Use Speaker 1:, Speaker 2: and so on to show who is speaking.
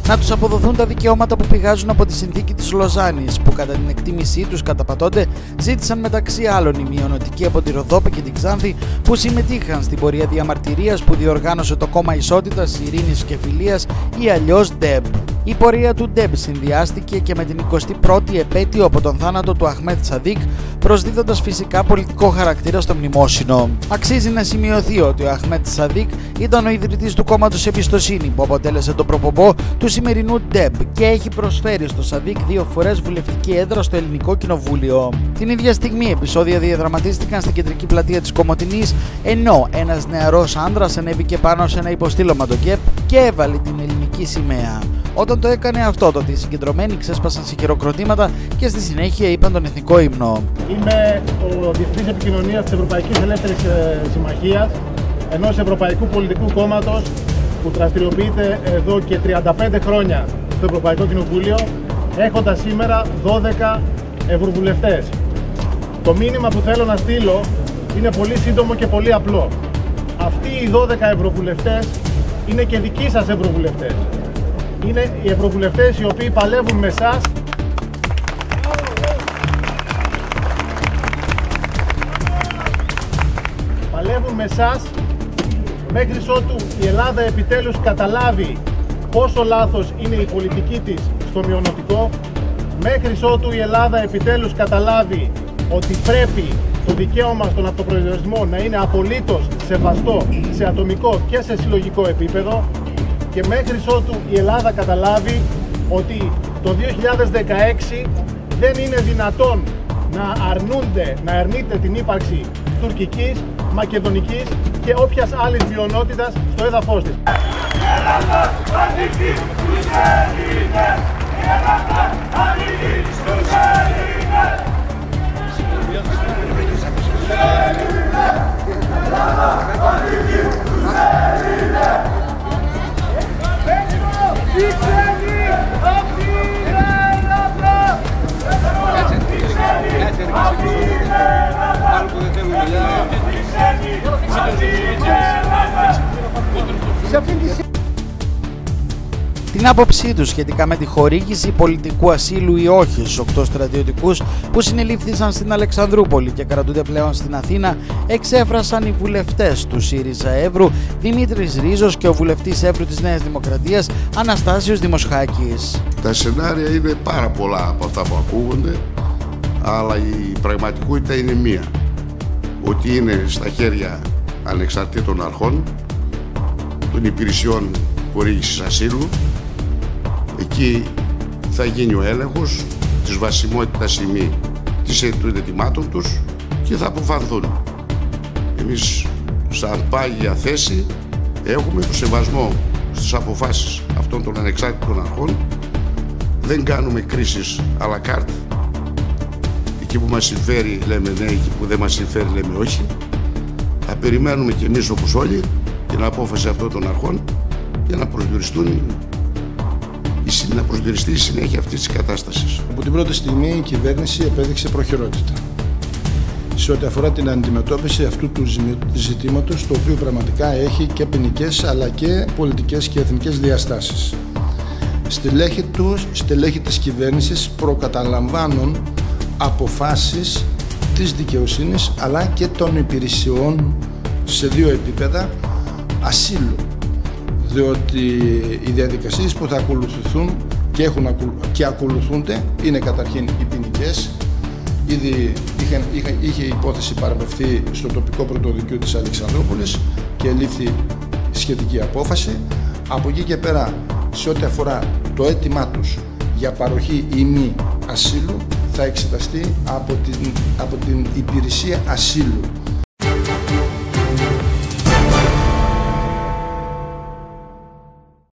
Speaker 1: να τους αποδοθούν τα δικαιώματα που πηγάζουν από τη συνθήκη της Λοζάνης, που κατά την εκτίμησή τους καταπατώνται, ζήτησαν μεταξύ άλλων οι μειονοτικοί από τη Ροδόπη και την Ξάνθη που συμμετείχαν στην πορεία διαμαρτυρίας που διοργάνωσε το Κόμμα Ισότητας, Ειρήνης και Φιλίας ή αλλιώς ΔΕΜ. Η πορεία του ΔΕΜ συνδυάστηκε και με την 21η επέτειο από τον θάνατο του Αχμέτ Σαδίκ, προσδίδοντας φυσικά πολιτικό χαρακτήρα στο μνημόσυνο. Αξίζει να σημειωθεί ότι ο Αχμέτ Σαδίκ ήταν ο ιδρυτής του κόμματος Εμπιστοσύνη, που αποτέλεσε τον προπομπό του σημερινού ΔΕΜ και έχει προσφέρει στο Σαδίκ 2 φορές βουλευτική έδρα στο Ελληνικό Κοινοβούλιο. Την ίδια στιγμή, επεισόδια διαδραματίστηκαν στην κεντρική πλατεία της Κομοτηνής, ενώ ένας νεαρός άνδρας ανέβηκε πάνω σε ένα υποστήλωμα των ΚΕΠ και έβαλε την ελληνική σημαία. Όταν το έκανε αυτό, τότε οι συγκεντρωμένοι ξέσπασαν σε χειροκροτήματα και στη συνέχεια είπαν τον εθνικό ύμνο.
Speaker 2: Είμαι ο Διευθυντής Επικοινωνίας της Ευρωπαϊκής Ελεύθερης Συμμαχίας, ενός Ευρωπαϊκού Πολιτικού Κόμματος που δραστηριοποιείται εδώ και 35 χρόνια στο Ευρωπαϊκό Κοινοβούλιο, έχοντας σήμερα 12 ευρωβουλευτές. Το μήνυμα που θέλω να στείλω είναι πολύ σύντομο και πολύ απλό. Αυτοί οι 12 ευρωβουλευτές είναι και δικοί σας ευρωβουλευτές. Είναι οι ευρωβουλευτές οι οποίοι παλεύουν με εσάς μέχρι ότου η Ελλάδα επιτέλους καταλάβει πόσο λάθος είναι η πολιτική της στο μειονοτικό, μέχρι ότου η Ελλάδα επιτέλους καταλάβει ότι πρέπει το δικαίωμα στον αυτοπροσδιορισμό να είναι απολύτως σεβαστό σε ατομικό και σε συλλογικό επίπεδο, και μέχρι ότου η Ελλάδα καταλάβει ότι το 2016 δεν είναι δυνατόν να αρνείται την ύπαρξη τουρκικής, μακεδονικής και όποιας άλλης μειονότητας στο έδαφος της.
Speaker 1: Την άποψή τους σχετικά με τη χορήγηση πολιτικού ασύλου ή όχι στους 8 στρατιωτικούς που συνελήφθησαν στην Αλεξανδρούπολη και κρατούνται πλέον στην Αθήνα, εξέφρασαν οι βουλευτές του ΣΥΡΙΖΑ Εύρου Δημήτρης Ρίζος και ο βουλευτής Εύρου της Νέας Δημοκρατίας Αναστάσιος Δημοσχάκης.
Speaker 3: Τα σενάρια είναι πάρα πολλά από αυτά που ακούγονται, αλλά η πραγματικότητα είναι μία. Ότι είναι στα χέρια ανεξαρτήτων αρχών, των υπηρεσιών χορήγησης ασύλου. Εκεί θα γίνει ο έλεγχος της βασιμότητας ή μη των αιτημάτων τους και θα αποφανθούν. Εμείς σαν πάγια θέση έχουμε το σεβασμό στις αποφάσεις αυτών των ανεξάρτητων αρχών. Δεν κάνουμε κρίσεις à la carte. Εκεί που μας συμφέρει λέμε ναι, εκεί που δεν μας συμφέρει λέμε όχι. Θα περιμένουμε κι εμείς όπως όλοι την απόφαση αυτών των αρχών για να προσδιοριστεί η συνέχεια αυτής της κατάστασης.
Speaker 4: Από την πρώτη στιγμή η κυβέρνηση επέδειξε προχειρότητα σε ό,τι αφορά την αντιμετώπιση αυτού του ζητήματος, το οποίο πραγματικά έχει και ποινικές αλλά και πολιτικές και εθνικές διαστάσεις. Στελέχη της κυβέρνησης προκαταλαμβάνουν αποφάσεις της δικαιοσύνης αλλά και των υπηρεσιών σε 2 επίπεδα ασύλου, διότι οι διαδικασίες που θα ακολουθηθούν και ακολουθούνται είναι καταρχήν οι ποινικές. Ήδη είχε υπόθεση παραπευθεί στο τοπικό πρωτοδικείο της Αλεξανδρούπολης και λήφθη σχετική απόφαση. Από εκεί και πέρα, σε ό,τι αφορά το αίτημά τους για παροχή ή μη ασύλου, θα εξεταστεί από την υπηρεσία ασύλου.